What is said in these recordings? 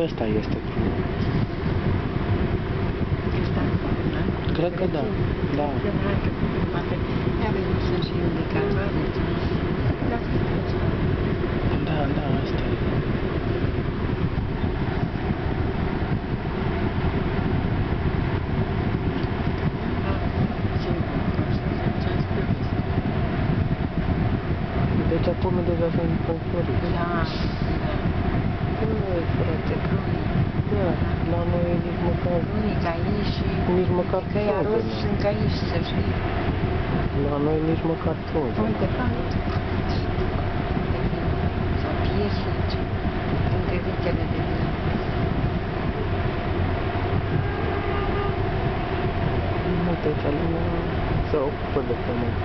ăsta este frumos. Ăsta, da? Cred că da. Da. Poate avem să și indicatoare. Da, da, asta e. Deci acum deja sunt înflorite. Da, da. Ui, frate, bruni. Da, la noi nici măcar... Bruni ca aici și... Nici măcar că i arăt sunt ca aici, să știi. La noi nici măcar frunze. Uite, uite. Sau piesici. Încăritele de vin. Uite, aici lumea se ocupă de pământ.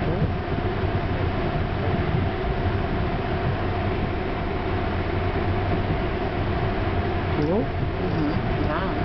Nu? Da, da.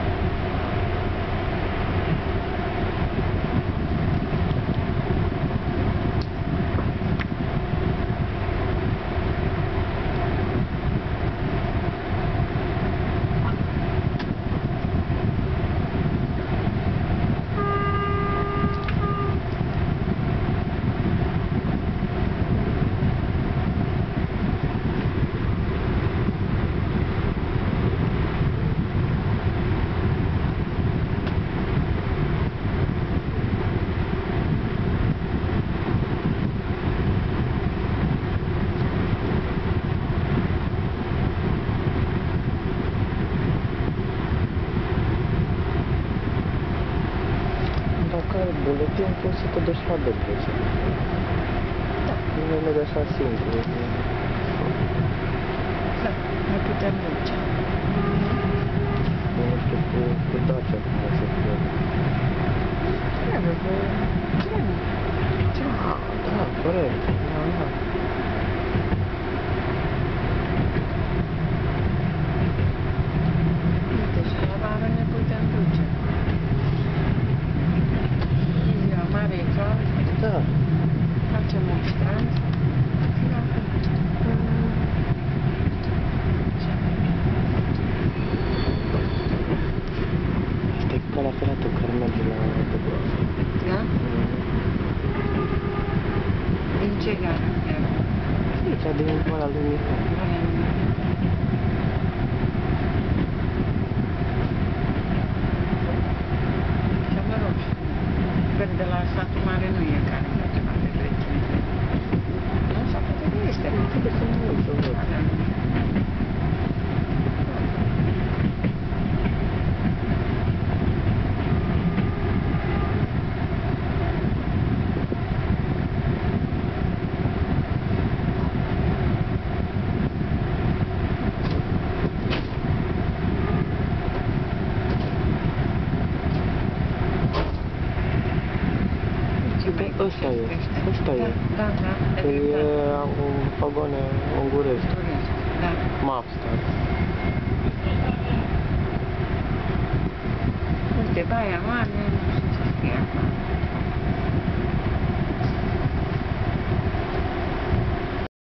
Buletin poți să te duci la Debrecen. Da. Nu merge așa simplu. Da, ne putem duce. Nu știu cu Dacia cum o să fie. Trebuie. Da, corect. Da, da. Uite, și la vară ne putem duce. Mare e cald. Da. Facem un strand. Asta e calea ferată care merge la Debrecen. Da? Din ce gara? Aici, din Valea lui Mihai. Și mă rog, cred de la satul mare nu e care merge la Debrecen. Nu? Sau poate nu este. Trebuie să mă uit să văd. Ăsta e, ăsta e. Da, da, Că e un vagone unguresc. Da. Mapstar. Uite, Baia Mare.